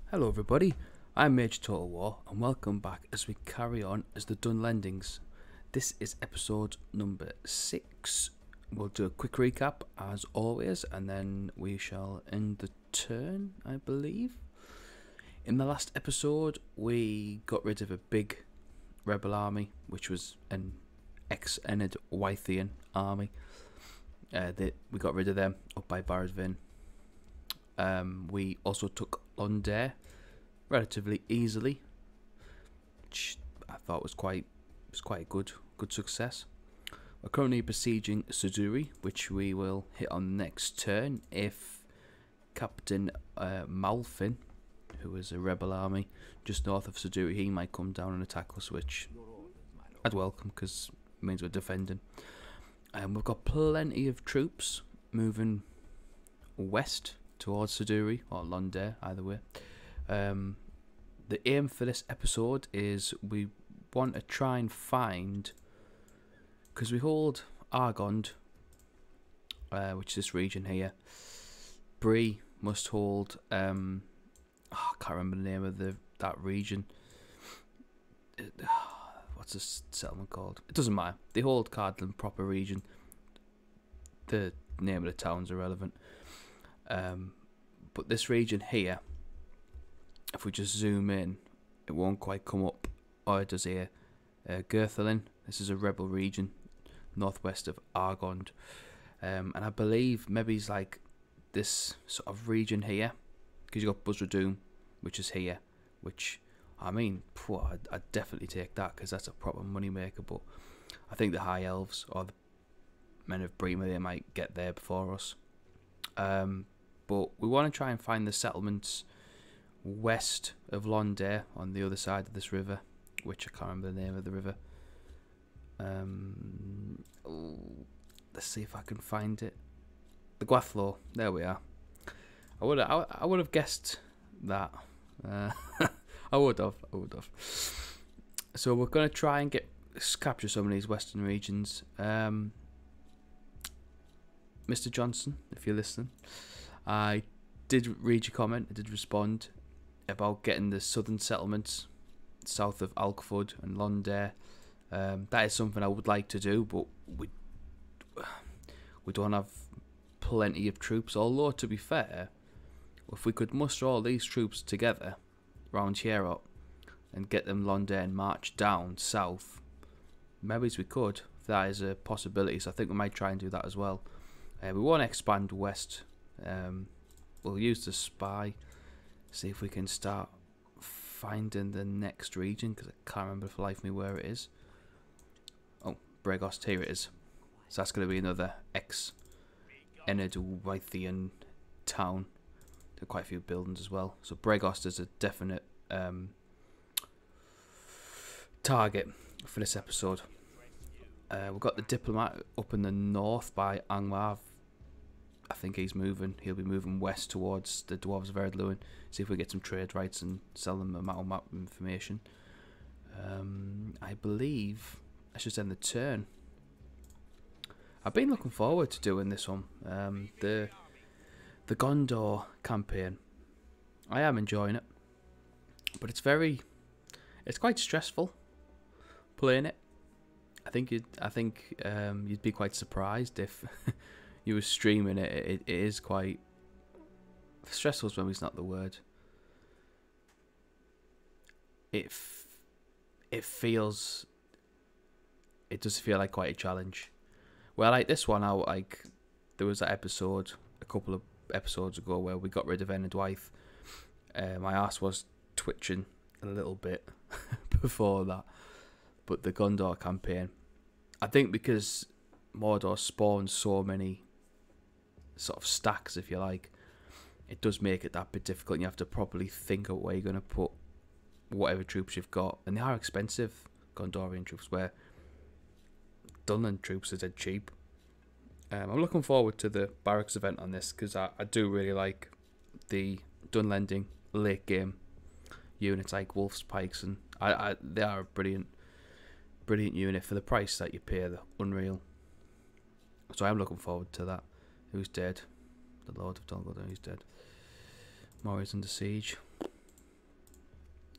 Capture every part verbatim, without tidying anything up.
Hello everybody, I'm Major Total War and welcome back as we carry on as the Dunlendings. This is episode number six. We'll do a quick recap as always and then we shall end the turn, I believe. In the last episode we got rid of a big rebel army, which was an ex-Enid Wythian army. Uh, they, we got rid of them up by Barrisvin. Um, we also took Lond Daer relatively easily, which I thought was quite was quite a good good success. We're currently besieging Suduri, which we will hit on next turn if Captain uh, Malfin, who is a rebel army just north of Suduri, he might come down and attack us, which I'd welcome because it means we're defending. And um, we've got plenty of troops moving west towards Suduri or Lond Daer, either way. Um, the aim for this episode is we want to try and find, because we hold Argond, uh, which is this region here. Bree must hold. Um, oh, I can't remember the name of the that region. It, what's this settlement called? It doesn't matter. They hold Cardland proper region. The name of the town's irrelevant. Um, but this region here, if we just zoom in, it won't quite come up. Oh, it does here. Uh, Gerthalin, this is a rebel region northwest of Argond. Um, and I believe maybe it's like this sort of region here, because you've got Buzzradoom, which is here, which, I mean, phew, I'd, I'd definitely take that because that's a proper money maker. But I think the High Elves or the Men of Bremer, they might get there before us. Um, but we want to try and find the settlements west of Lond Daer on the other side of this river, which I can't remember the name of the river. Um, oh, let's see if I can find it. The Gwathlo. There we are. I would I, I would have guessed that. Uh, I would have. I would have. So we're going to try and get capture some of these western regions. Um, Mister Johnson, if you're listening, I did read your comment. I did respond about getting the southern settlements south of Alkford and Lond Daer. Um, that is something I would like to do, but we we don't have plenty of troops. Although, to be fair, if we could muster all these troops together round here up and get them Lond Daer and march down south, maybe we could. That is a possibility, so I think we might try and do that as well. Uh, we want to expand west. Um, we'll use the spy, see if we can start finding the next region, because I can't remember for the life of me where it is. Oh, Bregost, here it is. So that's going to be another ex-Enid Wythian town. There are quite a few buildings as well. So Bregost is a definite um, target for this episode. Uh, we've got the diplomat up in the north by Angmar. I think he's moving. He'll be moving west towards the Dwarves of Erdluin. See if we get some trade rights and sell them a map map information. Um, I believe I should end the turn. I've been looking forward to doing this one. Um, the the Gondor campaign. I am enjoying it, but it's very, it's quite stressful playing it. I think you'd, I think um, you'd be quite surprised if you were streaming it. It, it is quite stressful. Is maybe not the word. It f it feels, it does feel like quite a challenge. Well, like this one, I like there was that episode a couple of episodes ago where we got rid of Enid Wythe. Uh, my ass was twitching a little bit before that. But the Gondor campaign, I think because Mordor spawns so many sort of stacks, if you like, it does make it that bit difficult. And you have to properly think of where you're going to put whatever troops you've got. And they are expensive, Gondorian troops, where Dunland troops are dead cheap. Um, I'm looking forward to the barracks event on this because I, I do really like the Dunlending late game units like Wolf's Pikes, and I, I they are brilliant. Brilliant unit for the price that you pay. The unreal. So I'm looking forward to that. Who's dead? The Lord of Dunland, who's dead. Mori's under siege.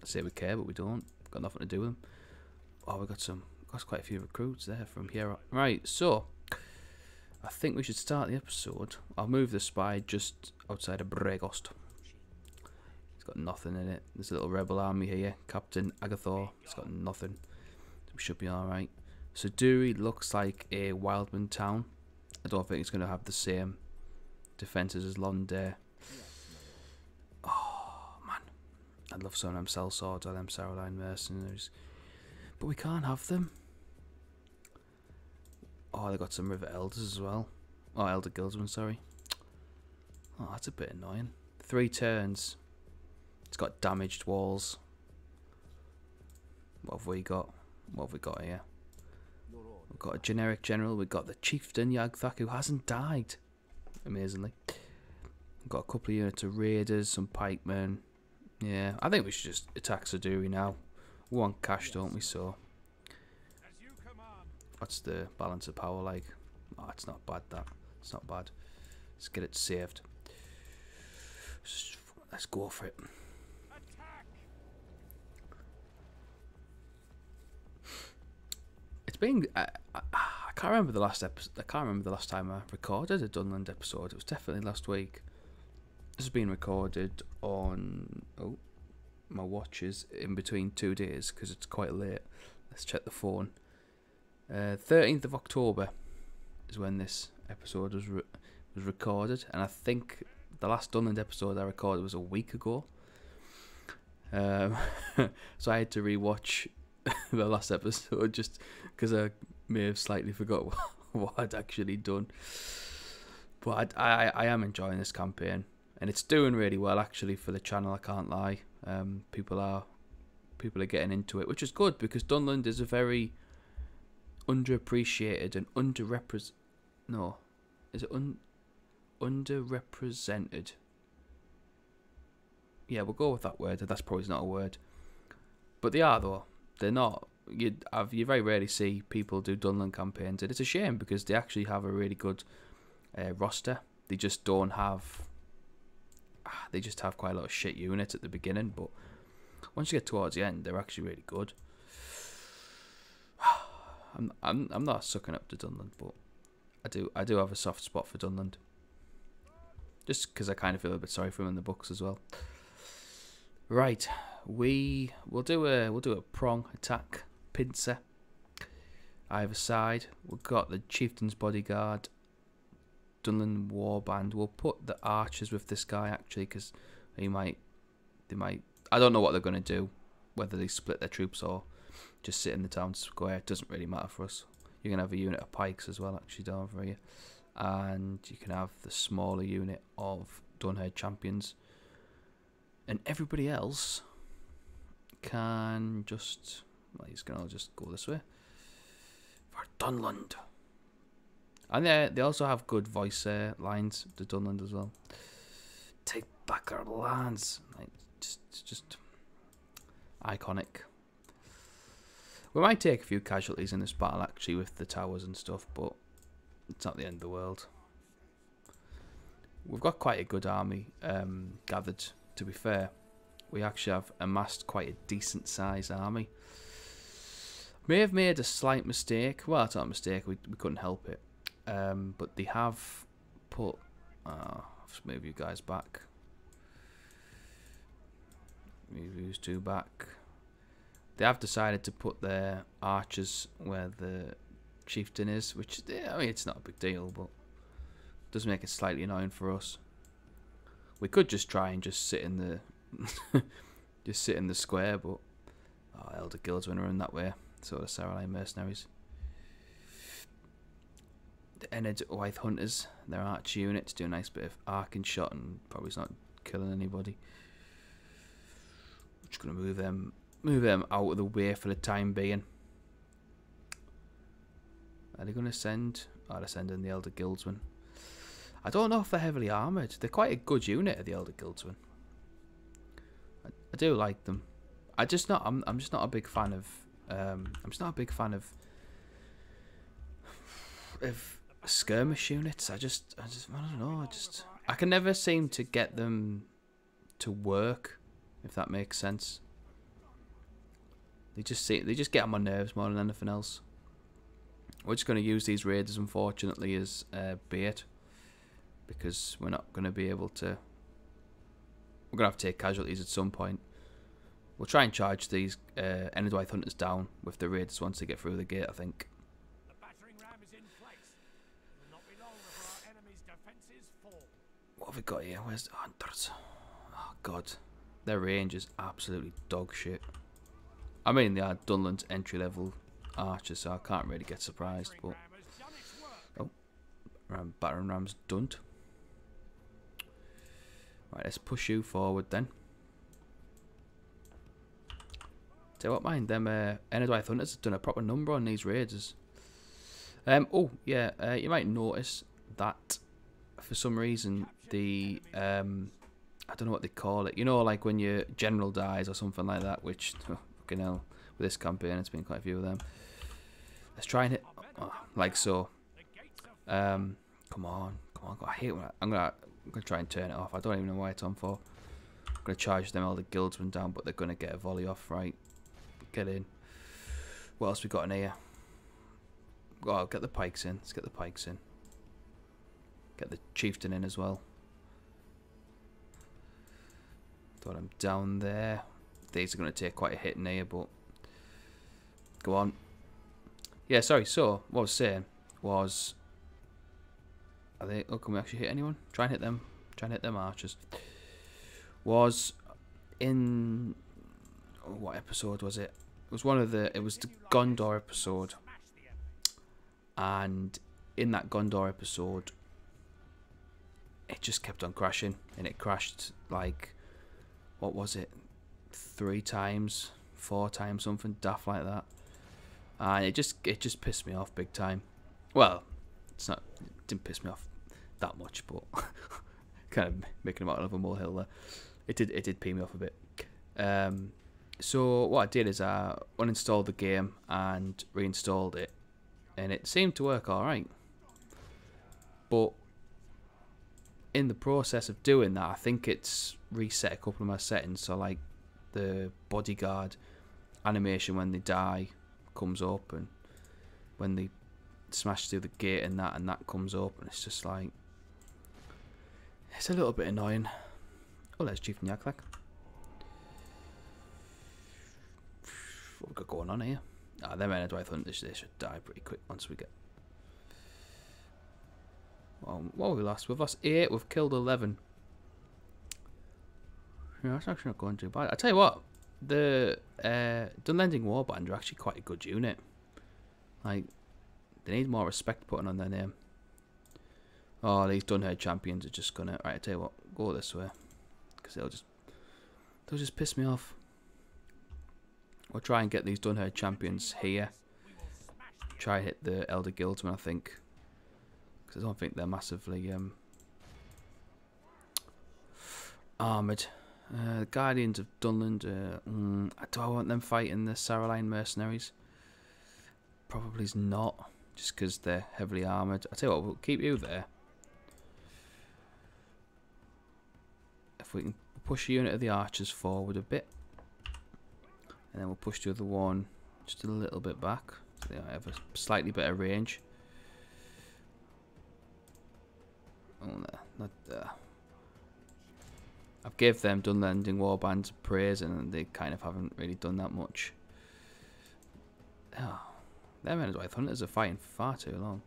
I say we care, but we don't. Got nothing to do with them. Oh, we got some. Got quite a few recruits there from here. Right, so I think we should start the episode. I'll move the spy just outside of Bregost. It's got nothing in it. There's a little rebel army here. Captain Agathor. It's got nothing. So we should be alright. So Dewey looks like a wildman town. I don't think it's going to have the same defences as Lond Daer. Oh, man. I'd love some of them cell swords or them Saroline mercenaries. But we can't have them. Oh, they got some river elders as well. Oh, elder guildsmen, sorry. Oh, that's a bit annoying. Three turns. It's got damaged walls. What have we got? What have we got here? We've got a generic general. We've got the chieftain Yagthak, who hasn't died. Amazingly. We've got a couple of units of raiders, some pikemen. Yeah, I think we should just attack Saduri now. We want cash, don't we? So, what's the balance of power like? Oh, it's not bad, that. It's not bad. Let's get it saved. Let's go for it. It's been... I, I, I can't remember the last episode. I can't remember the last time I recorded a Dunland episode. It was definitely last week. This has been recorded on... Oh, my watch is in between two days because it's quite late. Let's check the phone. Uh, thirteenth of October is when this episode was re was recorded, and I think the last Dunland episode I recorded was a week ago. Um, so I had to rewatch the last episode just because I may have slightly forgot what, what I'd actually done. But I, I I am enjoying this campaign, and it's doing really well actually for the channel. I can't lie. Um, people are people are getting into it, which is good because Dunland is a very underappreciated and underrepresented. No, is it un underrepresented? Yeah, we'll go with that word. That's probably not a word, but they are though. They're not. You have you very rarely see people do Dunland campaigns, and it's a shame because they actually have a really good uh, roster. They just don't have. They just have quite a lot of shit units at the beginning, but once you get towards the end, they're actually really good. I'm I'm I'm not sucking up to Dunland, but I do I do have a soft spot for Dunland, just because I kind of feel a bit sorry for him in the books as well. Right, we will do a we'll do a prong attack pincer. Either side, we've got the chieftain's bodyguard, Dunland warband. We'll put the archers with this guy actually, because he might they might I don't know what they're gonna do, whether they split their troops or just sit in the town square. It doesn't really matter for us. You can have a unit of pikes as well, actually, down for you, and you can have the smaller unit of Dunhead champions, and everybody else can just. Well, he's gonna just go this way for Dunland, and they they also have good voice uh, lines to Dunland as well. Take back our lands, like, just just iconic. We might take a few casualties in this battle actually with the towers and stuff, but it's not the end of the world. We've got quite a good army um, gathered, to be fair. We actually have amassed quite a decent sized army. May have made a slight mistake. Well, it's not a mistake, we, we couldn't help it. Um, but they have put... Oh, I'll just move you guys back. Move you two back. They have decided to put their archers where the chieftain is, which, I mean, it's not a big deal, but it does make it slightly annoying for us. We could just try and just sit in the just sit in the square, but oh, elder guildsmen are in that way, so the Saroline mercenaries. The Enid White Hunters, their archer units, do a nice bit of arcing shot and probably it's not killing anybody. I'm just gonna move them. Move them out of the way for the time being. Are they going to send... Oh, they're sending the Elder Guildsmen. I don't know if they're heavily armoured. They're quite a good unit of the Elder Guildsmen. I, I do like them. I just not... I'm, I'm just not a big fan of... Um, I'm just not a big fan of... Of skirmish units. I just... I just... I don't know. I just... I can never seem to get them to work, if that makes sense. They just see, they just get on my nerves more than anything else. We're just going to use these raiders, unfortunately, as uh, bait, because we're not going to be able to. We're going to have to take casualties at some point. We'll try and charge these uh, Enedwythe hunters down with the raiders once they get through the gate, I think. The battering ram is in place. It will not be long before our enemy's defenses fall. What have we got here? Where's the hunters? Oh god, their range is absolutely dog shit. I mean, they are Dunland's entry level archers, so I can't really get surprised. But oh, ram, battering ram's done. Right, let's push you forward then. Tell you what, mind them uh, Enedwythe hunters have done a proper number on these raiders. Um, oh yeah, uh, you might notice that for some reason the um, I don't know what they call it. You know, like when your general dies or something like that. Which, oh, fucking hell, with this campaign, it's been quite a few of them. Let's try and hit oh, like so. Um, come on, come on. I hate when I, I'm gonna I'm gonna try and turn it off. I don't even know why it's on for. I'm gonna charge them all the guildsmen down, but they're gonna get a volley off. Right, get in. What else we got in here? Oh, get the pikes in. Let's get the pikes in. Get the chieftain in as well. Thought I'm down there. These are going to take quite a hit in here, but go on. Yeah, sorry. So what I was saying was, are they? Oh, can we actually hit anyone? Try and hit them. Try and hit them archers. Was in oh, what episode was it? It was one of the. It was the Gondor episode. And in that Gondor episode, it just kept on crashing, and it crashed like, what was it, three times, four times, something daft like that, and it just it just pissed me off big time. Well, it's not, it didn't piss me off that much, but kind of making him out of a molehill there. It did it did pee me off a bit. Um, so what I did is I uninstalled the game and reinstalled it. And it seemed to work alright. But in the process of doing that, I think it's reset a couple of my settings. So like the bodyguard animation when they die comes up, and when they smash through the gate and that and that comes up, and it's just like, it's a little bit annoying. Oh, there's Chief Nyaklak. What we got going on here? Ah, them Enedwythe hunters, they should die pretty quick once we get. Well, what have we lost? We've lost eight. We've killed eleven. Yeah, that's actually not going too bad. I tell you what, the uh, Dunlending Warband are actually quite a good unit. Like, they need more respect putting on their name. Oh, these Dunhead champions are just gonna. Right, I tell you what, go this way, because they'll just they'll just piss me off. We'll try and get these Dunhead champions here. Try and hit the Elder Guildsmen, I think. Because I don't think they're massively um, armoured. Uh, the Guardians of Dunland. Uh, mm, do I want them fighting the Saraline mercenaries? Probably not. Just because they're heavily armoured. I tell you what, we'll keep you there. If we can push a unit of the archers forward a bit. And then we'll push the other one just a little bit back, so they have a slightly better range. Oh no, not there. I've gave them Dunlending Warbands praise, and they kind of haven't really done that much. Oh, them Enedwythe hunters are fighting far too long.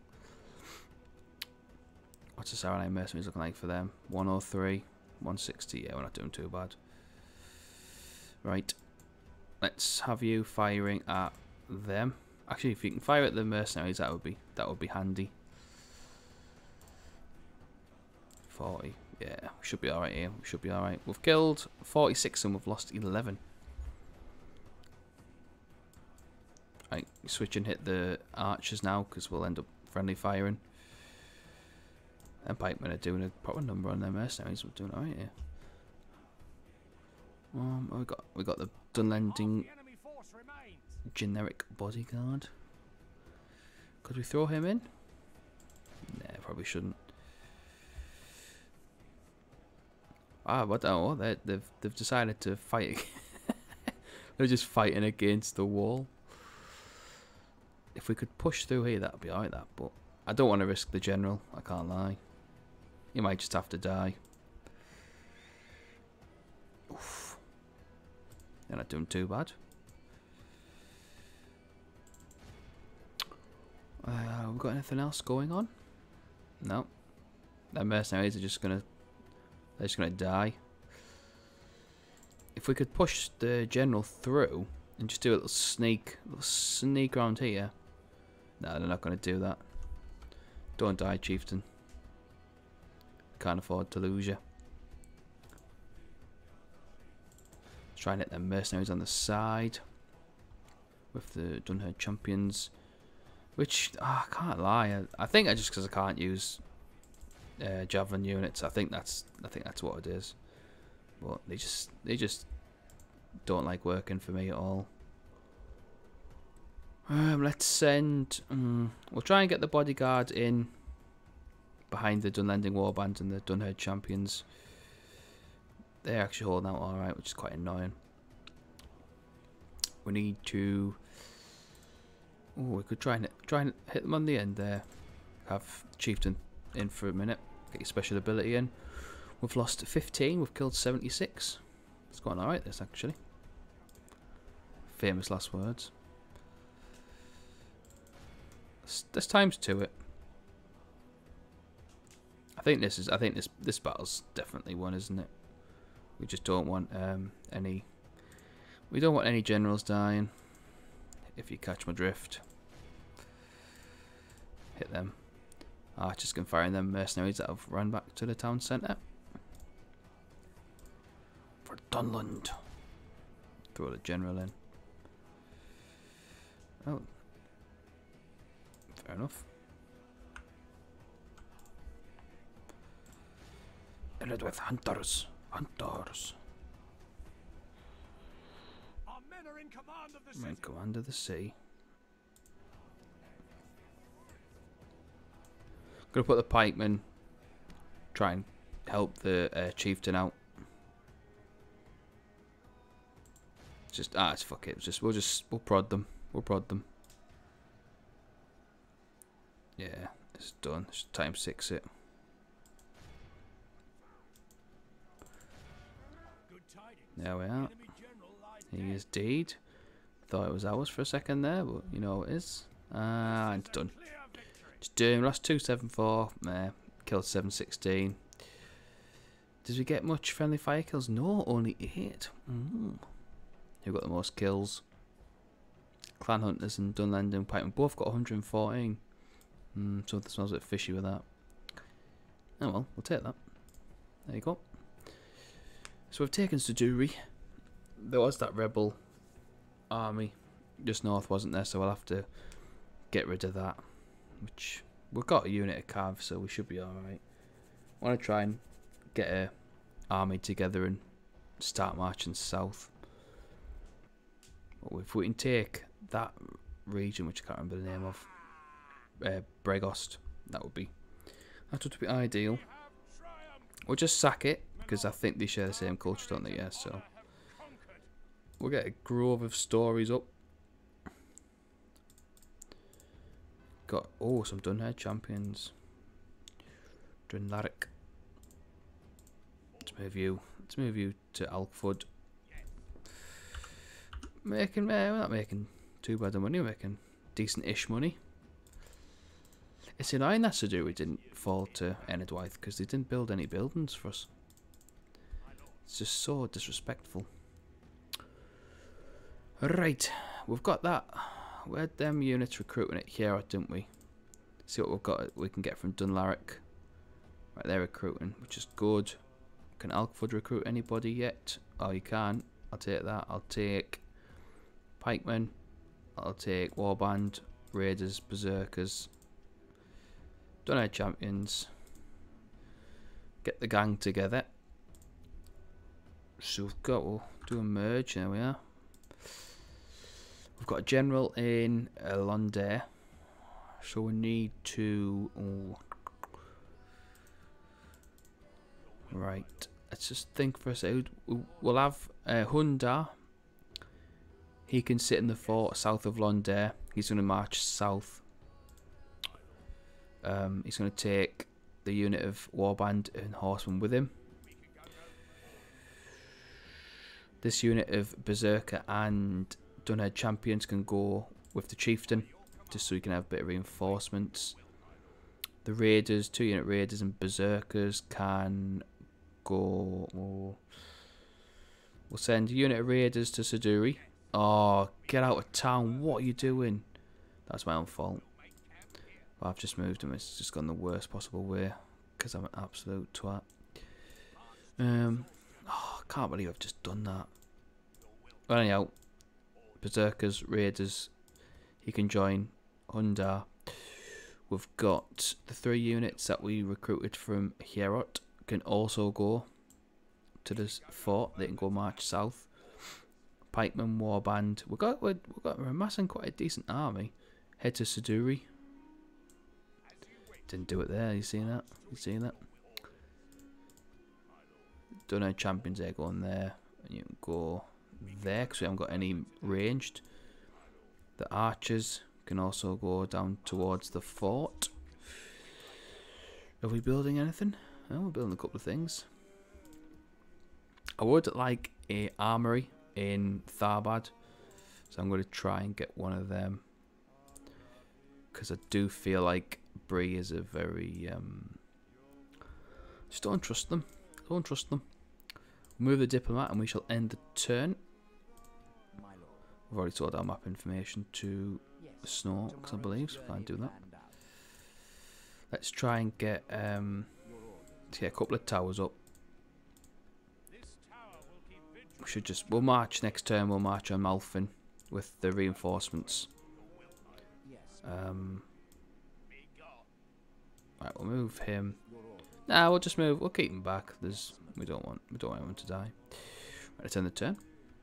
What's the Saraline mercenaries looking like for them? one oh three, one sixty. Yeah, we're not doing too bad. Right. Let's have you firing at them. Actually, if you can fire at the mercenaries, that would be that would be handy. forty. Yeah, we should be alright here. We should be alright. We've killed forty-six and we've lost eleven. Right, switch and hit the archers now, because we'll end up friendly firing. And pikemen are doing a proper number on their mercenaries. We're doing alright here. Um, we got we got the Dunlending generic bodyguard. Could we throw him in? Nah, probably shouldn't. Ah, what? Oh, they, they've they've decided to fight They're just fighting against the wall. If we could push through here, that'd be alright, that. But I don't want to risk the general, I can't lie. You might just have to die. Oof. They're not doing too bad. Uh, we got anything else going on? No. The mercenaries are just gonna, they're just gonna die. If we could push the general through and just do a little sneak, a little sneak around here. No, they're not gonna do that. Don't die, chieftain. Can't afford to lose you. Let's try and hit them mercenaries on the side with the Dunlend champions. Which, oh, I can't lie. I, I think I just because I can't use uh, javelin units. I think that's I think that's what it is. But they just they just don't like working for me at all. Um, let's send. Um, we'll try and get the bodyguard in behind the Dunlending warband and the Dunlend champions. They're actually holding out all right, which is quite annoying. We need to. Oh, we could try and try and hit them on the end there. Have chieftain in for a minute. Get your special ability in. We've lost fifteen. We've killed seventy-six. It's going all right. This actually. Famous last words. There's times to it. I think this is. I think this this battle's definitely won, isn't it? We just don't want um, any. We don't want any generals dying. If you catch my drift. Hit them. Archers can fire them mercenaries that have run back to the town centre. For Dunland. Throw the general in. Oh. Fair enough. And it with hunters. Hunters. Our men are in command of the I'm in city. command of the sea. Gonna put the pikemen. Try and help the uh, chieftain out. Just ah, it's fuck it. Just we'll just we'll prod them. We'll prod them. Yeah, it's done. Just time six it. Good tidings. There we are. Enemy general lies He dead. is deed. Thought it was ours for a second there, but you know it is. Ah, uh, it's done. Clear victory. Just doing. Lost two seven four. Nah, killed seven sixteen. Did we get much friendly fire kills? No, only eight. Mm. Who got the most kills? Clan Hunters and Dunland Pikemen both got one hundred fourteen. Mm, something smells a bit fishy with that. Oh well, we'll take that. There you go. So we've taken Suduri. There was that rebel army just north, wasn't there? So we'll have to get rid of that. Which we've got a unit of cav, so we should be alright. I want to try and get a army together and start marching south. But if we can take that region, which I can't remember the name of, uh, Bregost, that would be that would be ideal. We'll just sack it because I think they share the same culture, don't they? Yeah, so we'll get a grove of stories up. Got oh some Dunhead champions. Dunlending. Let's move you. Let's move you to Alkford. Making, uh, we're not making too bad of money. We're making decent-ish money. It's annoying that to do we didn't fall to Enedwythe because they didn't build any buildings for us. It's just so disrespectful. Right, we've got that. We had them units recruiting it here, didn't we? See what we've got. We can get from Dunlending. Right, they're recruiting, which is good. Can Alkford recruit anybody yet? Oh, you can. I'll take that. I'll take pikemen. I'll take warband, raiders, berserkers. Dunhead champions. Get the gang together. So we've got, we'll do a merge. There we are. We've got a general in uh, Lond Daer. So we need to. Oh. Right. Let's just think for a second. We'll have uh, Lond Daer He can sit in the fort south of Lond Daer. He's going to march south. Um, he's going to take the unit of warband and horsemen with him. This unit of berserker and Dunhead champions can go with the chieftain, just so you can have a bit of reinforcements. The raiders, two unit raiders and berserkers can go. Oh, we'll send a unit of raiders to Siduri. Oh, get out of town! What are you doing? That's my own fault. But I've just moved him. It's just gone the worst possible way because I'm an absolute twat. Um, oh, I can't believe I've just done that. But anyhow, berserkers, raiders, he can join Hundar. We've got the three units that we recruited from Hierot can also go to this fort. They can go march south. Pikemen, warband. We got we got we're amassing quite a decent army. Head to Siduri. Didn't do it there. You seen that? You seen that? Don't know champions there going there, and you can go there because we haven't got any ranged. The archers can also go down towards the fort. Are we building anything? Oh, we're building a couple of things. I would like a armory in Tharbad, so I'm going to try and get one of them because I do feel like Bree is a very um just don't trust them. Don't trust them. Move the diplomat and we shall end the turn. We've already sorted our map information to Snow, because I believe, so we can't do that. Let's try and get um to get a couple of towers up. We should just we'll march next turn. We'll march on Malfin with the reinforcements. Um. Right, we'll move him. Nah, we'll just move. We'll keep him back. There's we don't want we don't want anyone to die. Right, let's end the turn.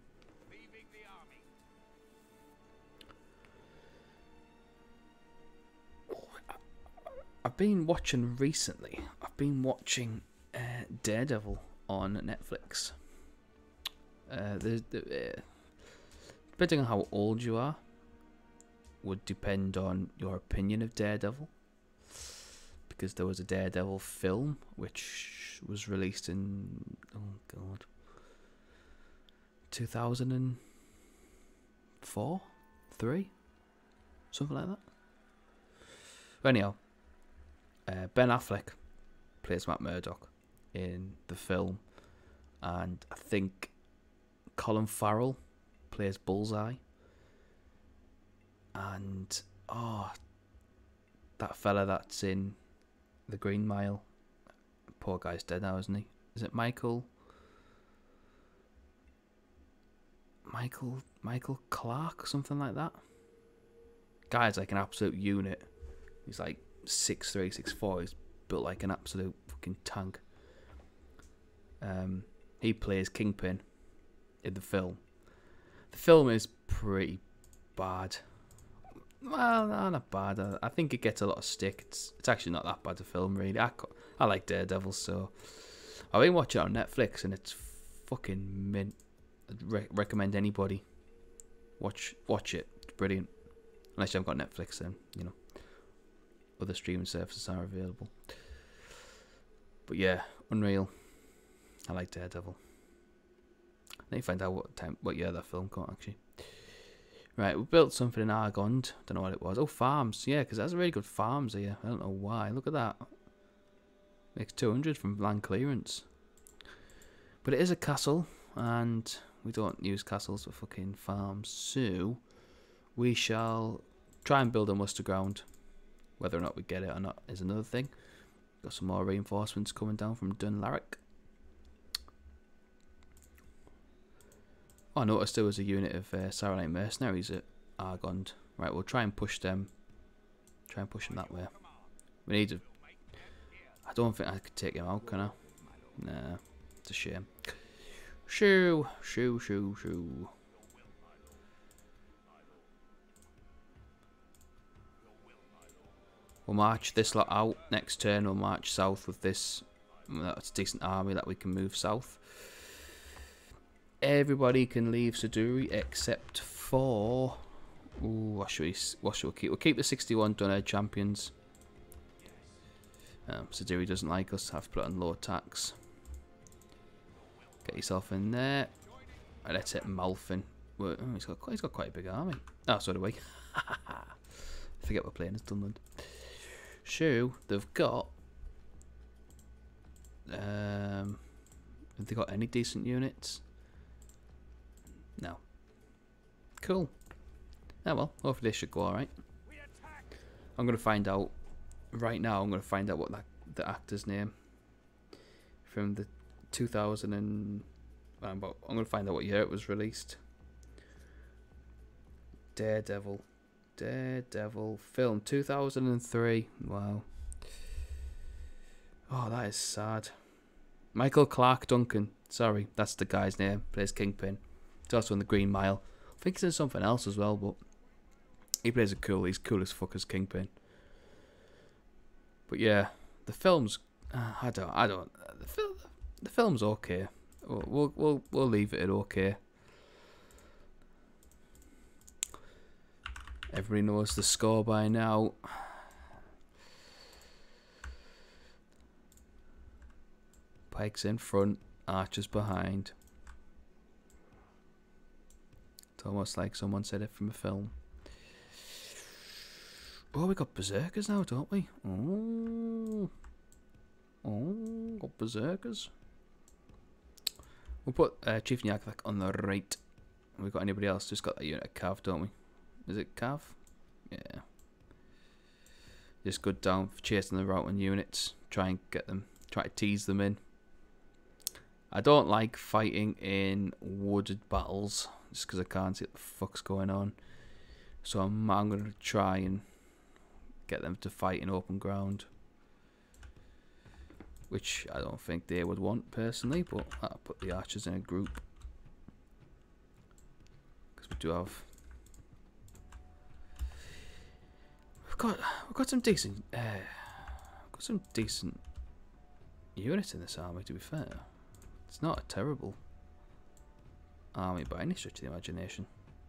I've been watching recently. I've been watching uh, Daredevil on Netflix. Uh, the, the, uh, depending on how old you are, would depend on your opinion of Daredevil. Because there was a Daredevil film which was released in oh god, two thousand four, three, something like that. But anyhow. Uh, Ben Affleck plays Matt Murdock in the film, and I think Colin Farrell plays Bullseye, and oh, that fella that's in The Green Mile, poor guy's dead now, isn't he? Is it Michael? Michael Michael Clark, something like that. Guy's like an absolute unit. He's like six three, six four. He's built like an absolute fucking tank. Um, he plays Kingpin in the film. The film is pretty bad. Well, no, not bad. I, I think it gets a lot of stick. It's it's actually not that bad a film, really. I, I like Daredevil, so I've been watching it on Netflix, and it's fucking mint. I'd re recommend anybody watch watch it. It's brilliant. Unless you haven't got Netflix, then you know. Other streaming services are available. But yeah, unreal. I like Daredevil. I need to find out what time, what year that film came out, actually. Right, we built something in Argond. Don't know what it was. Oh, farms. Yeah, because that's really good farms here. I don't know why. Look at that. Makes two hundred from land clearance. But it is a castle, and we don't use castles for fucking farms. So, we shall try and build a muster ground. Whether or not we get it or not is another thing. Got some more reinforcements coming down from Dunland. Oh, I noticed there was a unit of uh, Saronite mercenaries at Argond. Right, we'll try and push them. Try and push them that way. We need to... I don't think I could take him out, can I? Nah, it's a shame. Shoo, shoo, shoo, shoo. We'll march this lot out. Next turn we'll march south with this. That's a decent army that we can move south. Everybody can leave Siduri except for... Ooh, what should we, what should we keep? We'll keep the sixty-one Dunland champions. Um, Sadiri doesn't like us, have to put on low tax. Get yourself in there. Right, let's hit Malfin. Oh, he's got quite, he's got quite a big army. Oh, so do we. Forget we're playing as Dunland. So they've got. Um, have they got any decent units? No. Cool. Oh well, hopefully this should go alright. I'm gonna find out right now. I'm gonna find out what that the actor's name from the two thousand and. Um, but I'm gonna find out what year it was released. Daredevil, Daredevil film two thousand three. Wow. Oh, that is sad. Michael Clark Duncan. Sorry, that's the guy's name. Plays Kingpin. He's also in the Green Mile. I think he's in something else as well, but he plays a cool. He's cool as fuck as Kingpin. But yeah, the film's. Uh, I don't. I don't. The film. The film's okay. We'll we'll we'll, we'll leave it at okay. Everybody knows the score by now. Pikes in front, archers behind. It's almost like someone said it from a film. Oh, we got berserkers now, don't we? Oh, oh, got berserkers. We'll put uh, Chief Nyarlathotep on the right. We've got anybody else? Just got that unit of Cav, don't we? Is it Cav? Yeah. Just good down for chasing the routing units. Try and get them. Try to tease them in. I don't like fighting in wooded battles just because I can't see what the fuck's going on. So I'm, I'm going to try and get them to fight in open ground. Which I don't think they would want personally, but I'll put the archers in a group. Because we do have... We've got, we've got some decent... Uh, we've got some decent units in this army, to be fair. It's not a terrible army by any stretch of the imagination.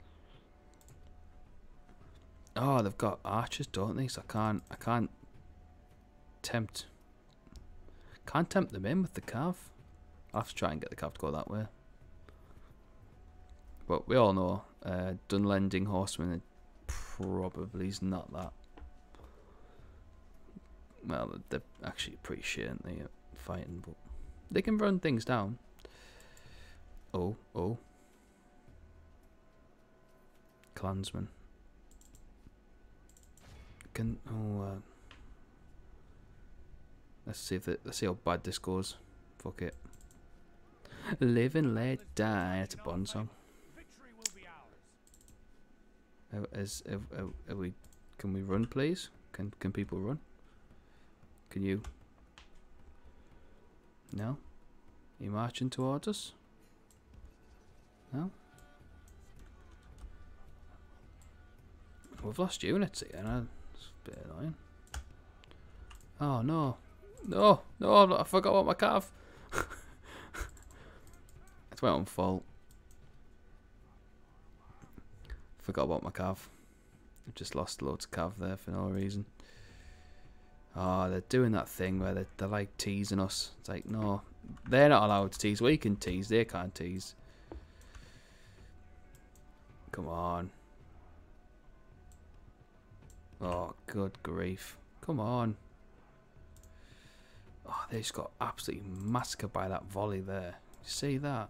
Oh, they've got archers, don't they? So I can't, I can't tempt, can't tempt them in with the cav. I'll have to try and get the cav to go that way. But we all know uh, Dunlending horsemen probably is not that. Well, they're actually pretty shit, aren't they, at fighting, but they can run things down. Oh, oh. Clansmen. Can oh uh, let's see if it, let's see how bad this goes. Fuck it. Live and let die. It's a Bond song. As are, are we? Can we run, please? Can can people run? Can you? No. Are you marching towards us? No. We've lost units here. Now. It's a bit annoying. Oh no, no, no! I forgot about my cav. It's my own fault. Forgot about my cav. I've just lost loads of cav there for no reason. Oh, they're doing that thing where they're, they're like teasing us. It's like, no, they're not allowed to tease. We can tease, they can't tease. Come on. Oh, good grief. Come on. Oh, they just got absolutely massacred by that volley there. You see that?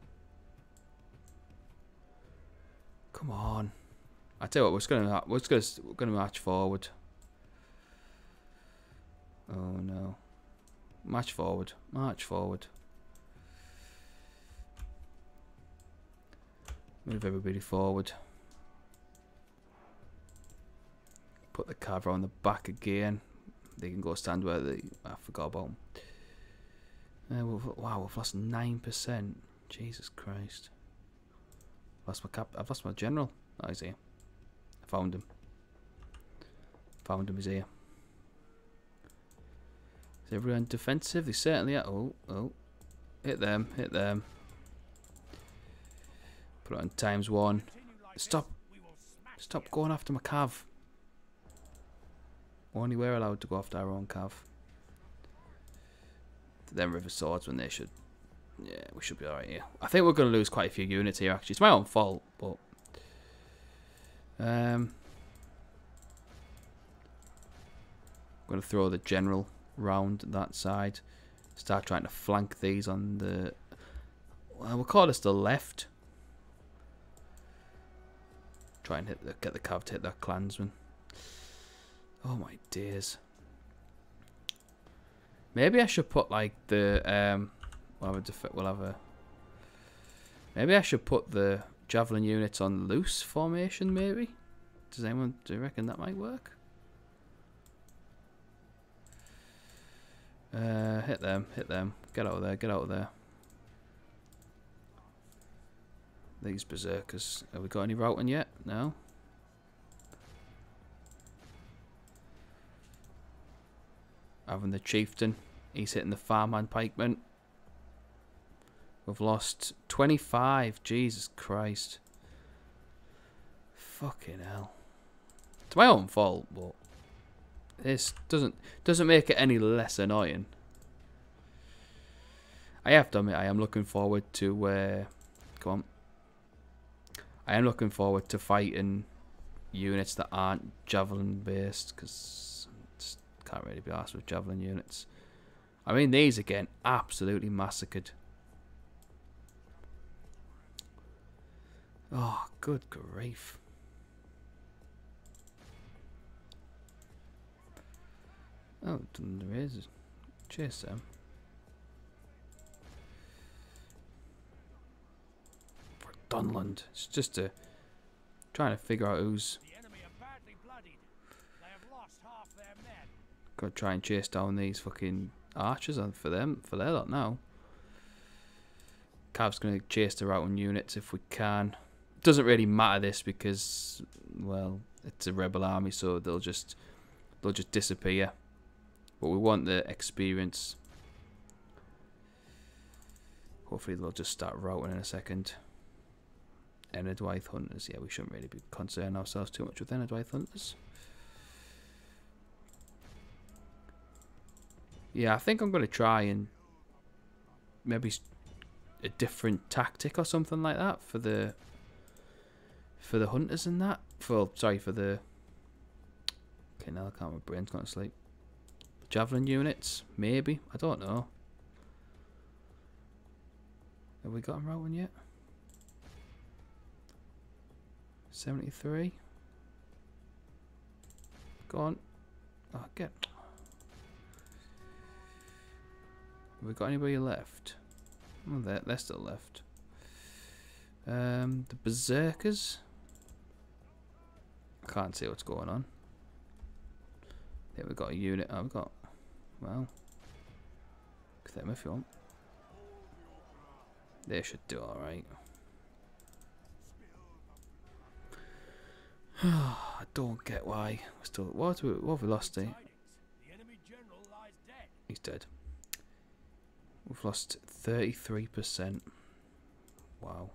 Come on. I tell you what, we're just gonna we're just gonna we're gonna march forward. Oh no. March forward. March forward. Move everybody forward. Put the cav on the back again. They can go stand where they. I forgot about them. Uh, we've, wow, we've lost nine percent. Jesus Christ. Lost my cap. I've lost my general. Oh, he's here. I found him. Found him. He's here. Is everyone defensive? They certainly are. Oh, oh. Hit them. Hit them. Put it on times one. Stop. Stop going after my cav. Only we're allowed to go after our own cav. Them river swords when they should. Yeah, we should be alright here. I think we're going to lose quite a few units here, actually. It's my own fault, but... Um... I'm going to throw the general round that side. Start trying to flank these on the... Well, we'll call this the left. Try and hit the, get the cav to hit their clansmen. Oh my days. Maybe I should put like the um we'll have a we'll have a maybe I should put the javelin units on loose formation, maybe? Does anyone do you reckon that might work? Uh hit them, hit them. Get out of there, get out of there. These berserkers. Have we got any routing yet? No. Having the chieftain. He's hitting the farmhand pikeman. We've lost twenty-five. Jesus Christ. Fucking hell. It's my own fault, but this doesn't doesn't make it any less annoying. I have to admit, I am looking forward to uh, come on. I am looking forward to fighting units that aren't javelin based, because I can't really be arsed with javelin units. I mean, these again, absolutely massacred. Oh, good grief. Oh, there is. Chase them. For Dunland. It's just a trying to figure out who's. The enemy are badly bloodied. They have lost half their men. Gotta try and chase down these fucking archers and for them for their lot now. Cav's gonna chase the routing units if we can. Doesn't really matter this because, well, it's a rebel army, so they'll just they'll just disappear. But we want the experience. Hopefully they'll just start routing in a second. Enedwaith hunters, yeah, we shouldn't really be concerning ourselves too much with Enedwaith hunters. Yeah, I think I'm going to try and maybe a different tactic or something like that for the for the hunters and that. For sorry for the. Okay, now I can't. My brain's gone to sleep. Javelin units, maybe. I don't know. Have we got them routing yet? seventy-three. Go on. Oh, get. Have we got anybody left? Oh, they're, they're still left. Um, the berserkers. I can't see what's going on. I think we've got a unit. Oh, we've got. Well, them if you want. They should do alright. I don't get why. We're still. What have we, what have we lost here? He's dead. We've lost thirty-three percent. Wow.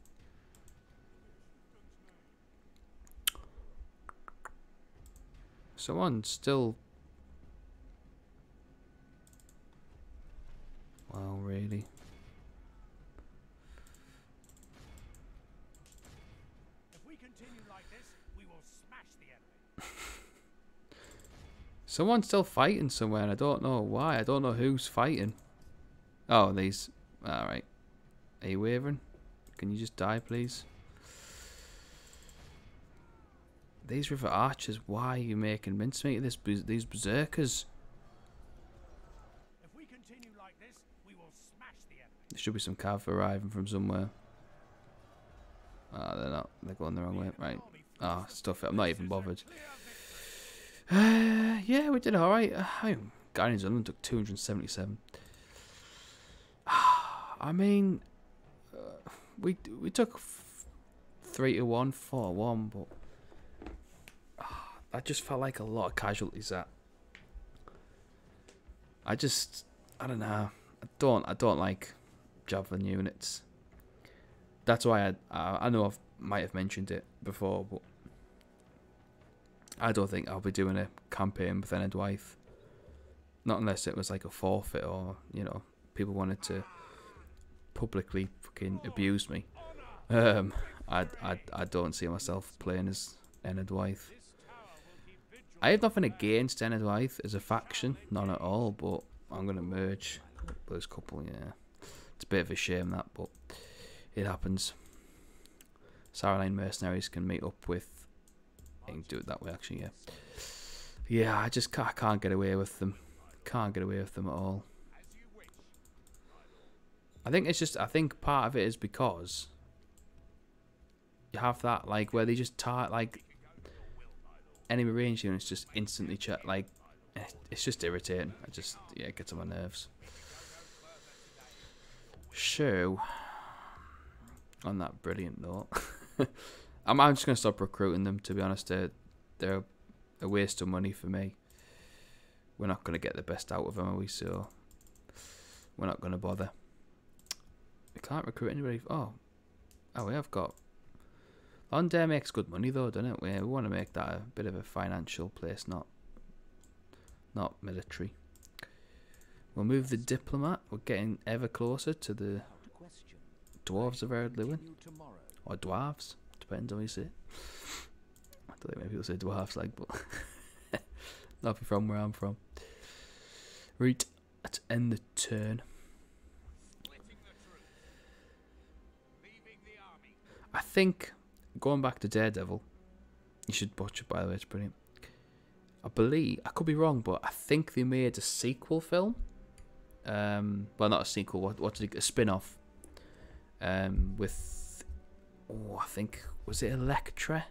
Someone still. Wow, really? If we continue like this, we will smash the enemy. Someone's still fighting somewhere, and I don't know why. I don't know who's fighting. Oh, these. Alright. Are you wavering? Can you just die, please? These river archers, why are you making mincemeat of this, these berserkers? If we continue like this, we will smash the enemy. There should be some cav arriving from somewhere. Ah, oh, they're not. They're going the wrong way. Right. Ah, oh, stuff it. I'm not even bothered. Uh, yeah, we did alright. Uh, Guardians of Dunland took two hundred seventy-seven. I mean, uh, we we took f three to one, four to one, but uh, that just felt like a lot of casualties. That I just, I don't know. I don't, I don't like javelin units. That's why I, I, I know I've might have mentioned it before, but I don't think I'll be doing a campaign with Enedwaith. Not unless it was like a forfeit or, you know, people wanted to publicly fucking abuse me. Um, I, I, I don't see myself playing as Enedwaith. I have nothing against Enedwaith as a faction, none at all, but I'm going to merge those couple, yeah. It's a bit of a shame that, but it happens. Saraline mercenaries can meet up with... I can do it that way, actually, yeah. Yeah, I just can't, I can't get away with them. Can't get away with them at all. I think it's just, I think part of it is because you have that, like, where they just tar like, enemy range units just instantly check, like, it's just irritating. I just, yeah, it gets on my nerves. So, on that brilliant note, I'm, I'm just going to stop recruiting them, to be honest. They're, they're a waste of money for me. We're not going to get the best out of them, are we? So, we're not going to bother. We can't recruit anybody. Oh, oh, we have got... Lond Daer makes good money, though, doesn't it? We, we want to make that a bit of a financial place, not, not military. We'll move the diplomat. We're getting ever closer to the dwarves of Erdlewin. Or dwarves. Depends on how you say it. I don't think many people say dwarves, like, but... Not from where I'm from. Right, let's end the turn. I think, going back to Daredevil, you should watch it, by the way, it's brilliant. I believe, I could be wrong, but I think they made a sequel film. Um, well, not a sequel, what, what's it, a spin-off. Um, with, oh, I think, was it Elektra?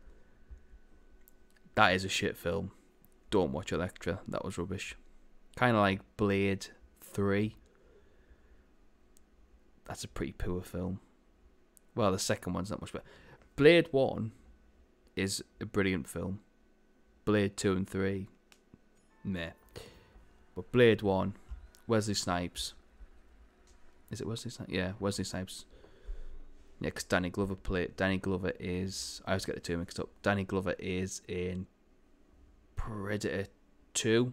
That is a shit film. Don't watch Elektra, that was rubbish. Kind of like Blade three. That's a pretty poor film. Well, the second one's not much better. Blade one is a brilliant film. Blade two and three, meh. But Blade one, Wesley Snipes. Is it Wesley Snipes? Yeah, Wesley Snipes. Yeah, because Danny Glover played. Danny Glover is... I always get the two mixed up. Danny Glover is in Predator two.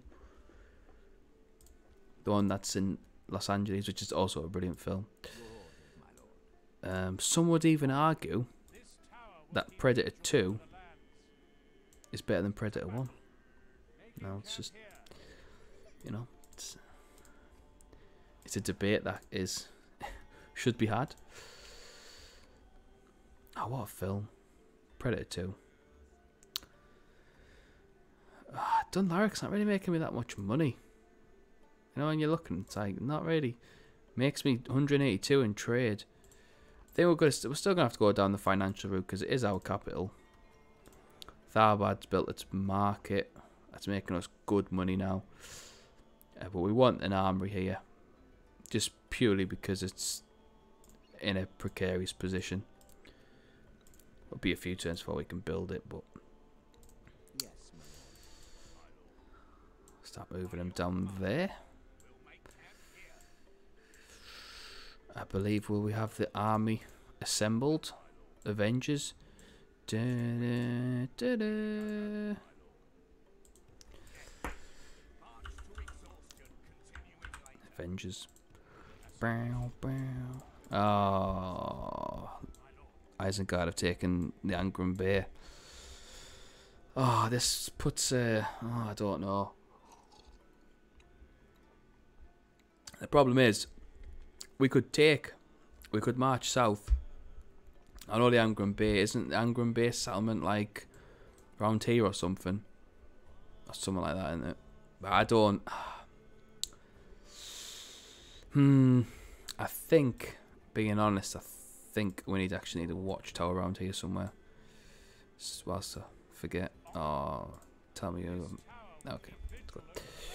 The one that's in Los Angeles, which is also a brilliant film. Um, some would even argue that Predator two is better than Predator one. No, it's just, you know, it's, it's a debate that is should be had. Oh, what a film. Predator two. Ah, Dunlaric's not really making me that much money. You know, when you're looking, it's like, not really. Makes me one hundred eighty-two in trade. I think we're, gonna, we're still going to have to go down the financial route because it is our capital. Tharbad's built its market. That's making us good money now. Uh, but we want an armory here. Just purely because it's in a precarious position. It'll be a few turns before we can build it, but... Start moving them down there. I believe will we have the army assembled? Avengers. Da, da, da, da. Avengers. Bow, bow. Oh, Isengard have taken the Angron Bay. Oh, this puts uh, oh, I don't know. The problem is, we could take, we could march south. I know the Angron Bay, isn't the Angron Bay settlement like round here or something? Or something like that, isn't it? But I don't... Hmm, I think, being honest, I think we need actually need a watchtower around here somewhere. Whilst I forget. Oh, tell me who... Okay, that's good.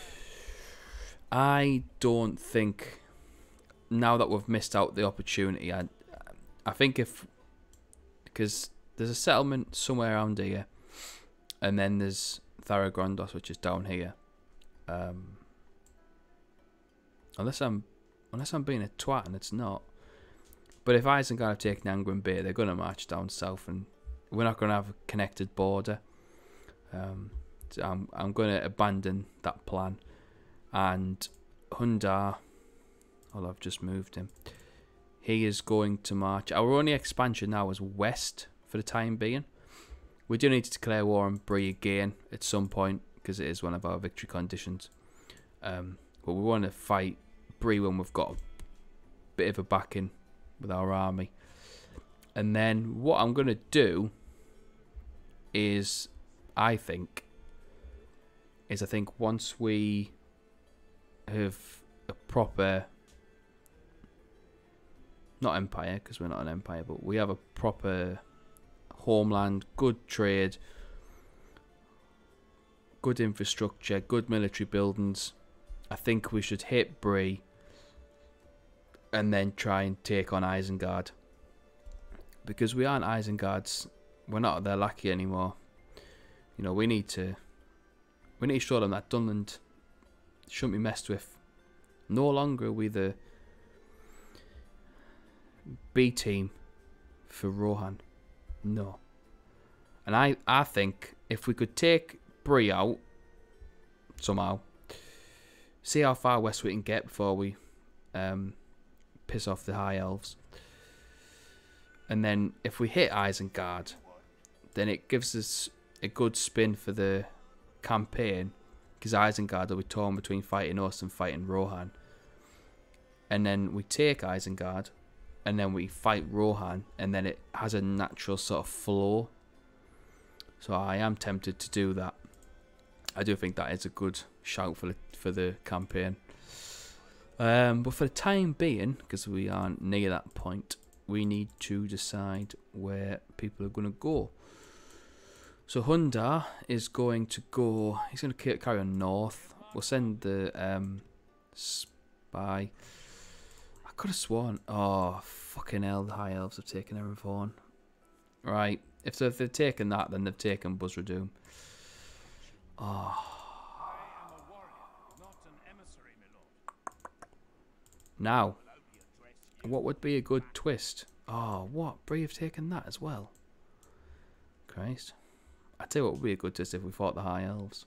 I don't think... Now that we've missed out the opportunity, I, I think if, because there's a settlement somewhere around here, and then there's Tharagrondos, which is down here. Um, unless I'm, unless I'm being a twat, and it's not. But if Isengard have taken Angren Bay, they're going to march down south, and we're not going to have a connected border. Um, so I'm I'm going to abandon that plan, and Lond Daer, well, I've just moved him. He is going to march. Our only expansion now is west for the time being. We do need to declare war on Bree again at some point, because it is one of our victory conditions. Um, but we want to fight Bree when we've got a bit of a backing with our army. And then what I'm going to do is, I think, is I think once we have a proper, not empire, because we're not an empire, but we have a proper homeland, good trade, good infrastructure, good military buildings, I think we should hit Bree and then try and take on Isengard. Because we aren't Isengard's, we're not their lackey anymore. You know, we need to we need to show them that Dunland shouldn't be messed with. No longer are we the B team for Rohan. No. And I, I think if we could take Bree out somehow, see how far west we can get before we um, piss off the High Elves. And then if we hit Isengard, then it gives us a good spin for the campaign, because Isengard will be torn between fighting us and fighting Rohan. And then we take Isengard, and then we fight Rohan, and then it has a natural sort of flow. So I am tempted to do that. I do think that is a good shout for the, for the campaign. Um, but for the time being, because we aren't near that point, we need to decide where people are going to go. So Lond Daer is going to go, he's going to carry on north. We'll send the um, spy. I could have sworn, oh fucking hell, the High Elves have taken Erevaun. Right, if, if they've taken that, then they've taken Buzradoom. Oh. Now, what would be a good twist? Oh, what? Bree have taken that as well. Christ. I tell you what would be a good twist if we fought the High Elves.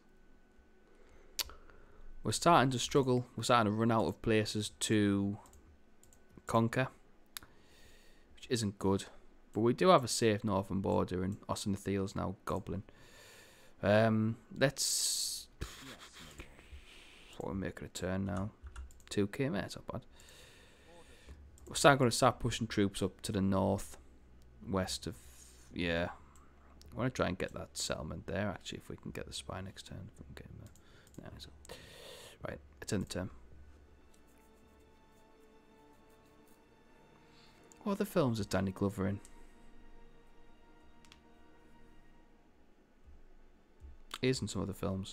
We're starting to struggle. We're starting to run out of places to conquer, which isn't good. But we do have a safe northern border, and Ossanatheel's now goblin. Um, let's. What we're making a turn now. two K, mate, that's not bad. We're start going to start pushing troops up to the north, west of. Yeah. I want to try and get that settlement there, actually, if we can get the spy next turn. If we can get him there. No, so. Right, it's in the turn. What other films is Danny Glover in? He is in some other films.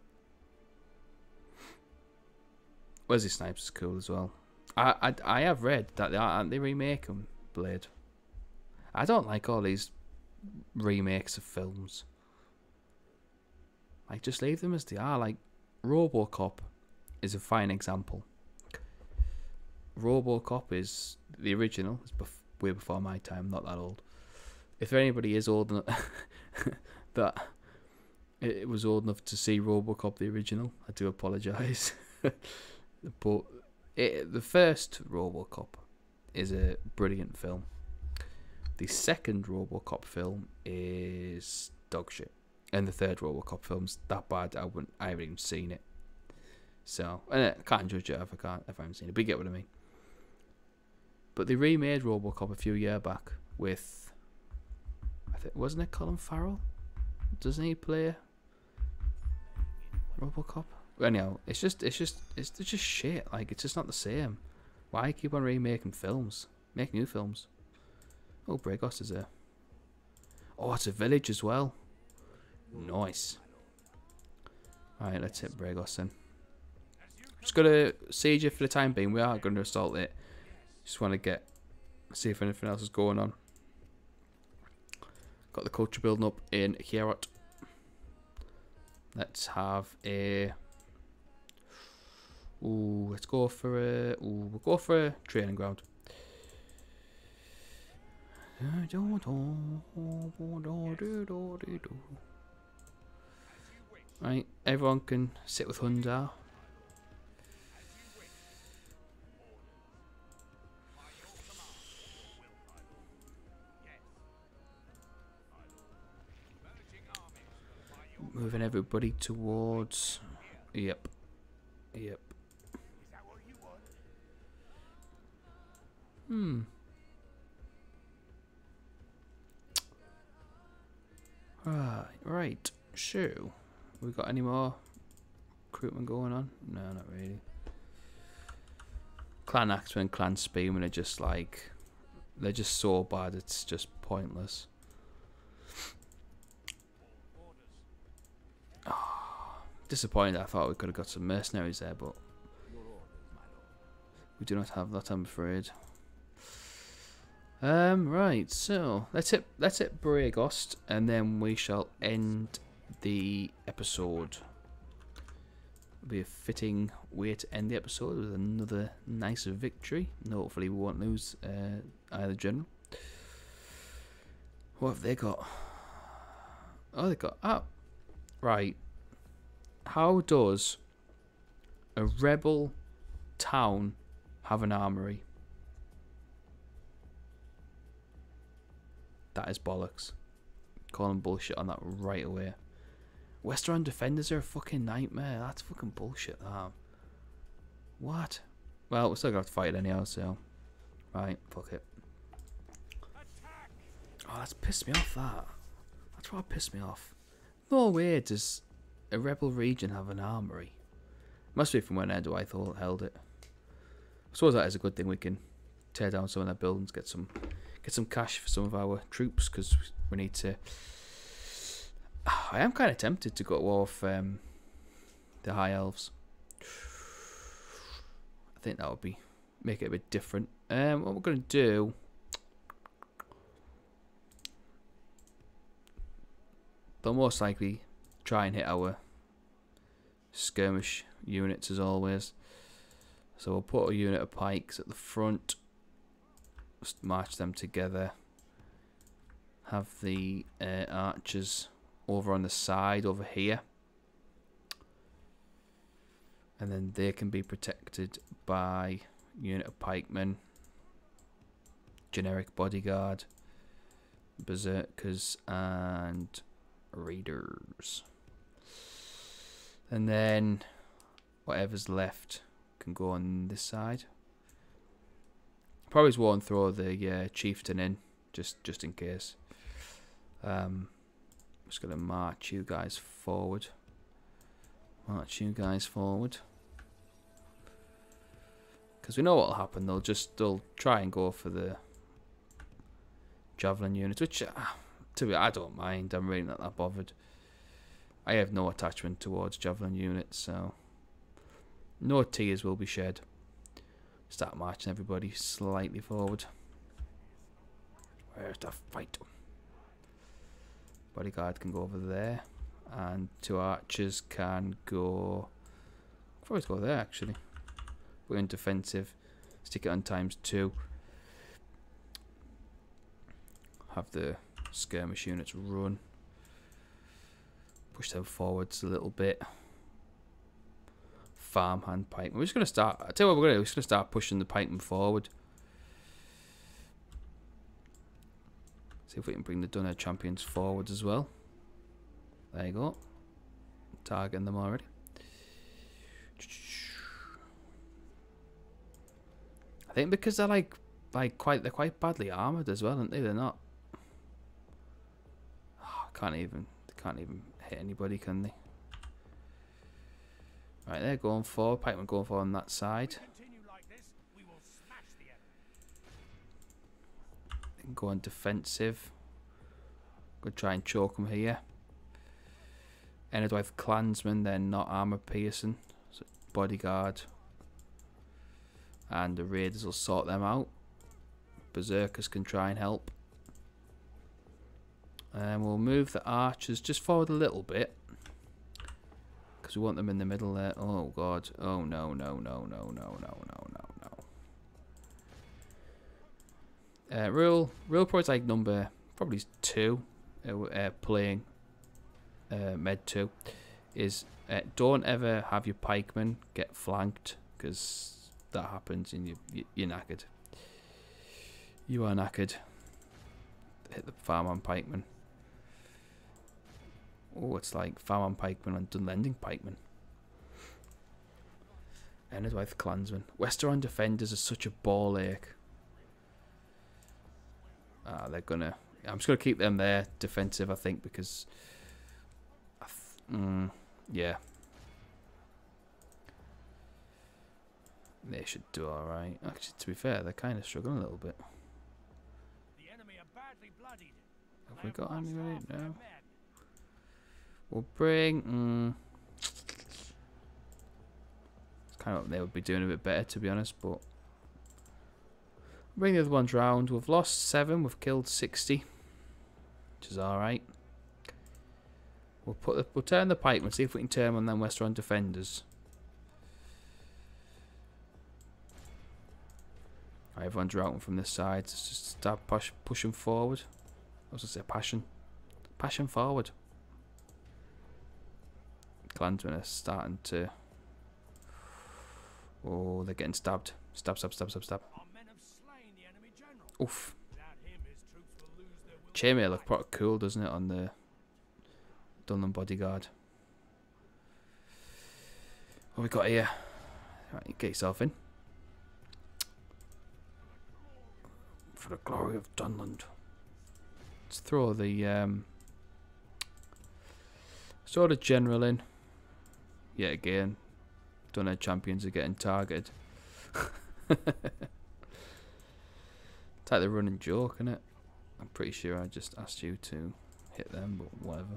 Wesley Snipes is cool as well. I I, I have read that they aren't they remaking Blade. I don't like all these remakes of films. Like, just leave them as they are. Like, RoboCop is a fine example. RoboCop is the original. It's bef way before my time. Not that old. If anybody is old enough that it, it was old enough to see RoboCop the original, I do apologise. But it, the first RoboCop is a brilliant film. The second RoboCop film is dog shit, and the third RoboCop film's that bad. I wouldn't. I haven't even seen it, so I can't judge it if I can't if I haven't seen it. But you get what I mean. But they remade RoboCop a few years back with, I think, wasn't it Colin Farrell? Doesn't he play RoboCop? Anyhow, it's just, it's just, it's, it's just shit. Like, it's just not the same. Why keep on remaking films? Make new films. Oh, Bragos is there. Oh, it's a village as well. Nice. Alright, let's hit Bragos then. Just gonna siege it for the time being. We are going to assault it. Just want to get, see if anything else is going on. Got the culture building up in Hierot. Let's have a. Ooh, let's go for a. Ooh, we'll go for a training ground. Right, everyone can sit with Lond Daer. Moving everybody towards. Yep. Yep. Hmm. Right, right. So, we got any more recruitment going on? No, not really. Clan Axemen, Clan Spearmen are just like, they're just so bad, it's just pointless. Oh, disappointed. I thought we could have got some mercenaries there, but we do not have that, I'm afraid. Um, right, so let's hit let's hit Bragost, and then we shall end the episode. It'll be a fitting way to end the episode with another nice victory. And hopefully we won't lose uh, either general. What have they got? Oh, they got oh, right. How does a rebel town have an armory? That is bollocks. Calling bullshit on that right away. Western defenders are a fucking nightmare. That's fucking bullshit, that. What? Well, we're still gonna have to fight it anyhow, so. Right, fuck it. Oh, that's pissed me off, that. That's what pissed me off. No way does a rebel region have an armory. Must be from when Edwith held it. I suppose that is a good thing. We can tear down some of their buildings, get some get some cash for some of our troops, because we need to. I am kind of tempted to go to war with um, the High Elves. I think that would be make it a bit different. Um, what we're going to do. They'll most likely try and hit our skirmish units as always. So we'll put a unit of pikes at the front. Just march them together. Have the uh, archers over on the side over here. And then they can be protected by unit of pikemen. Generic bodyguard. Berserkers and raiders. And then whatever's left can go on this side. Probably won't throw the uh, chieftain in, just just in case. Um, I'm just gonna march you guys forward. March you guys forward. Because we know what'll happen. They'll just they'll try and go for the javelin units, which uh, to be I don't mind. I'm really not that bothered. I have no attachment towards javelin units, so no tears will be shed. Start marching everybody slightly forward. Where's the fight? Bodyguard can go over there, and two archers can go. Probably go there actually. We're in defensive. Stick it on times two. Have the skirmish units run. Push them forwards a little bit. Farmhand pikemen. We're just going to start. I tell you what we're going to do. We're just going to start pushing the pikemen forward. See if we can bring the Dunland champions forward as well. There you go. Targeting them already. I think because they're like, like quite, they're quite badly armored as well, aren't they? They're not. Oh, can't even. They can't even hit anybody, can they? Right, they're going forward. Pikemen going forward on that side. Like this, we will smash the enemy. They can go on defensive. Go try and choke them here. Edwith clansmen, they're not armor piercing. So bodyguard. And the raiders will sort them out. Berserkers can try and help. And we'll move the archers just forward a little bit. Because we want them in the middle there. Oh god. Oh no, no, no, no, no, no, no, no, no. Uh, rule, rule prototype number probably two, uh, uh, playing uh, Med two, is uh, don't ever have your pikemen get flanked, because that happens and you, you, you're knackered. You are knackered. Hit the farmhand pikemen. Oh, it's like farmhand pikemen and Dunlending pikemen. Enniswife clansmen. Westeron defenders are such a ball ache. Ah, they're gonna. I'm just gonna keep them there defensive, I think, because. I th mm, yeah. They should do all right. Actually, to be fair, they're kind of struggling a little bit. The enemy are badly bloodied. Have we got anybody? No. We'll bring. Mm, it's kind of what they would be doing a bit better, to be honest, but. Bring the other ones round. We've lost seven. We've killed sixty, which is all right. We'll put the, we'll turn the pikemen. See if we can turn on them Westeron defenders. Right, everyone's routing from this side. Let's just start push pushing forward. I was gonna say passion, passion forward. Clansmen are starting to. Oh, they're getting stabbed. Stab, stab, stab, stab, stab. Oof. Chainmail look pretty cool, doesn't it, on the Dunland bodyguard? What we got here? Right, get yourself in. For the glory of Dunland. Let's throw the um throw the general in. Yet again. Dunland champions are getting targeted. It's like the running joke, isn't it? I'm pretty sure I just asked you to hit them, but whatever.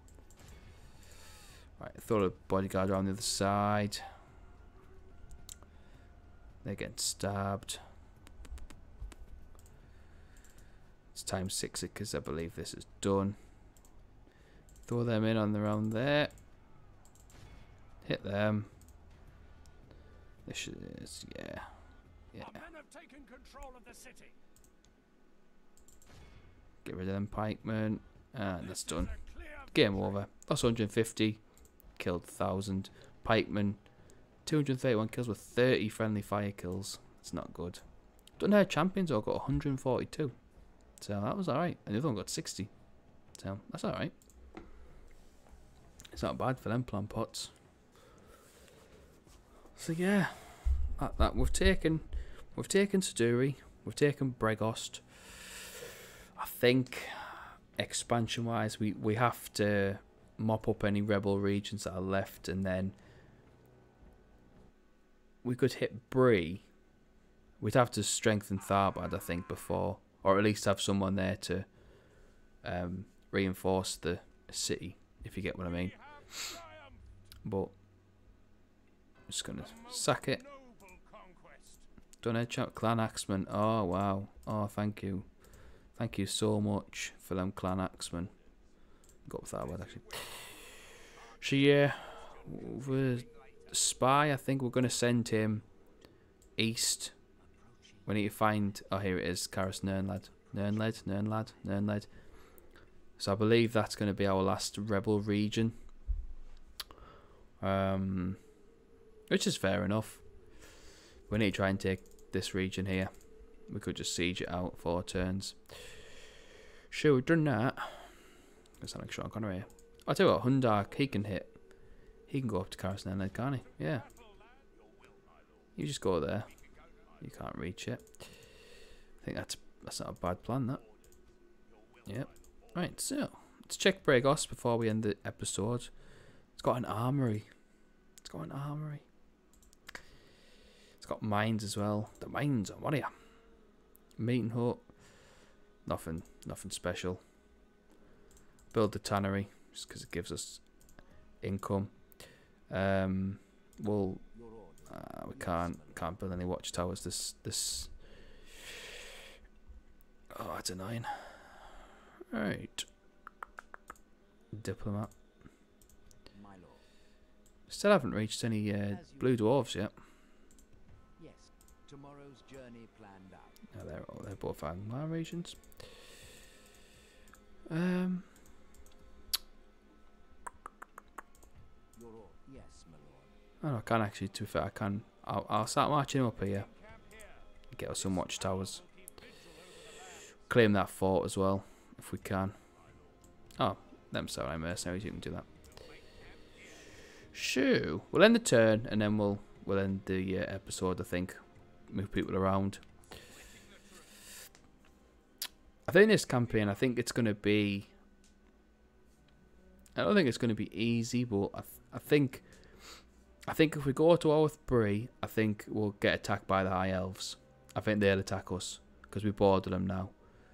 Right, throw the bodyguard around the other side. They're getting stabbed. It's time six because I believe this is done. Throw them in on the round there. Hit them. This is, yeah. Yeah. Our men have taken control of the city. Get rid of them pikemen. And that's done. Game over. Lost one hundred fifty. Killed one thousand. Pikemen. two hundred thirty-one kills with thirty friendly fire kills. That's not good. Dunland champions all got one hundred forty-two. So that was alright. And the other one got sixty. So that's alright. It's not bad for them plan pots. So yeah. That, that we've taken we've taken Siduri. We've taken Bregost. I think expansion wise we, we have to mop up any rebel regions that are left, and then we could hit Bree. We'd have to strengthen Tharbad, I think, before, or at least have someone there to um, reinforce the city, if you get what I mean. But I'm just gonna sack it. Dunland champ clan axeman. Oh wow. Oh, thank you. Thank you so much for them clan axemen. Got with that word actually. So yeah, the spy. I think we're gonna send him east. We need to find. Oh, here it is. Caris Nernlad. Nernlad. Nernlad. Nernlad. So I believe that's going to be our last rebel region. Um, which is fair enough. We need to try and take this region here. We could just siege it out four turns. Sure, we've done that. Let's sound like Sean Connery here. I'll tell you what, Hundark, he can hit. He can go up to Caris Nernlad, can't he? Yeah. You just go there. You can't reach it. I think that's that's not a bad plan, that. Yep. Right, so let's check Bregost before we end the episode. It's got an armory. It's got an armory. It's got mines as well. The mines are warrior. Meeting hut. Nothing nothing special. Build the tannery just because it gives us income. Um we'll Uh, we can't can't build any watchtowers. This this. Oh, that's annoying. Right. Diplomat. Still haven't reached any uh, blue dwarves yet. Yes. Tomorrow's journey planned out. Oh, they're, oh, they're both Angmar regions. Um. Oh, no, I can actually, to be fair, I can. I'll, I'll start marching up here. Get us some watchtowers. Claim that fort as well, if we can. Oh, them samurai mercenaries, you can do that. Sure. We'll end the turn, and then we'll we'll end the uh, episode, I think. Move people around. I think this campaign, I think it's going to be... I don't think it's going to be easy, but I, th I think... I think if we go to war with Bree, I think we'll get attacked by the High Elves. I think they'll attack us, because we boarded them now.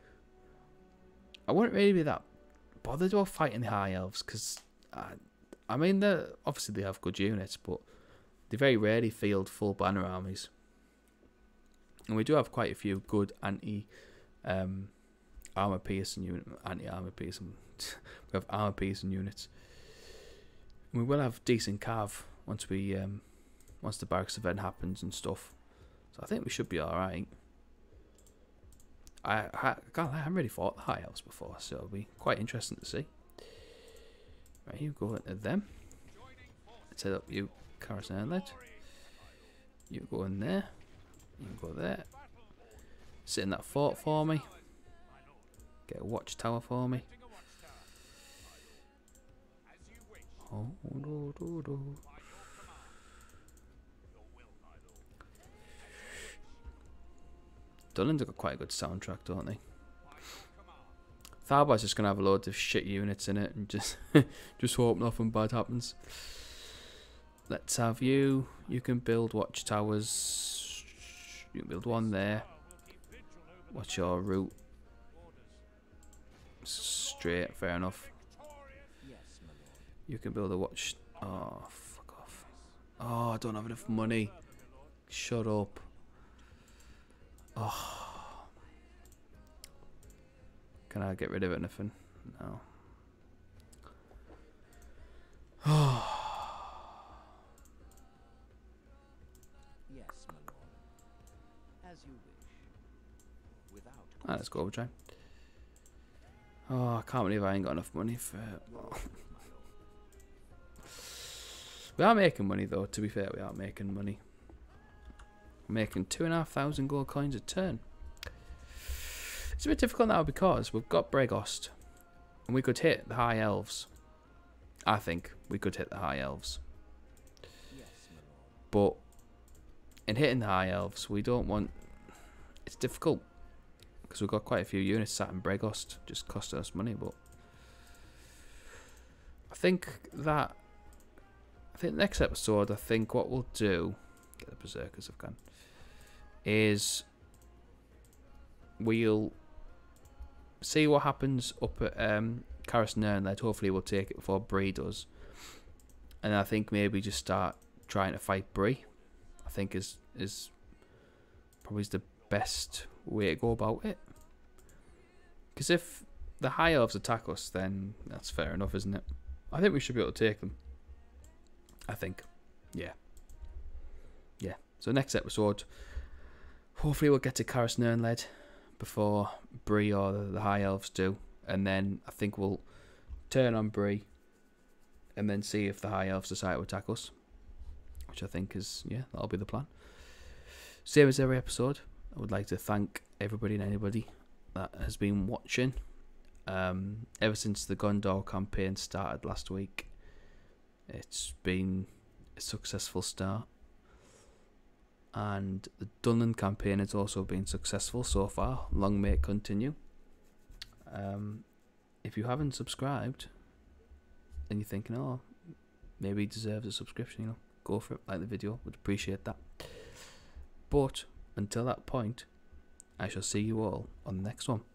I wouldn't really be that bothered about fighting the High Elves, because... I, I mean, obviously they have good units, but they very rarely field full banner armies. And we do have quite a few good anti... Um, armor piercing unit, anti-armor piercing. We have armor piercing units. And we will have decent cav once we um, once the barracks event happens and stuff. So I think we should be all right. I I God, I haven't really fought the High Elves before, so it'll be quite interesting to see. Right, you go into them. Let's head up you, Karas Inlet. You go in there. You go there. Sit in that fort for me. Get a watchtower for me. Oh, do, do, do. Dunland's got quite a good soundtrack, don't they? Tharbar's just gonna have a load of shit units in it and just just hope nothing bad happens. Let's have you. You can build watchtowers. You can build one there. What's your route? Straight, fair enough. You can build a watch. Oh, fuck off. Oh, I don't have enough money. Shut up. Oh. Can I get rid of anything? No. Oh. Yes, my lord. As you wish. Without. Ah, let's go overdrive. Oh, I can't believe I ain't got enough money for it. Oh. We are making money though, to be fair, we are making money. We're making two and a half thousand gold coins a turn. It's a bit difficult now because we've got Bregost and we could hit the High Elves. I think we could hit the High Elves. But in hitting the High Elves, we don't want... It's difficult. Because we've got quite a few units sat in Bregost, just costing us money, but I think that I think next episode, I think what we'll do, get the berserkers I've gone, is we'll see what happens up at um, Karas Nernled. Hopefully we'll take it before Bree does, and I think maybe just start trying to fight Bree. I think is is probably the best way to go about it, because if the High Elves attack us, then that's fair enough, isn't it? I think we should be able to take them. I think, yeah, yeah. So next episode, hopefully we'll get to Karas Nernled before Bree or the, the High Elves do, and then I think we'll turn on Bree, and then see if the High Elves decide to attack us, which I think is, yeah, that'll be the plan. Same as every episode, I would like to thank everybody and anybody that has been watching. Um, ever since the Gondor campaign started last week, it's been a successful start. And the Dunland campaign has also been successful so far. Long may it continue. Um, if you haven't subscribed, and you're thinking, oh, maybe he deserves a subscription, you know, go for it, like the video, would appreciate that. But until that point, I shall see you all on the next one.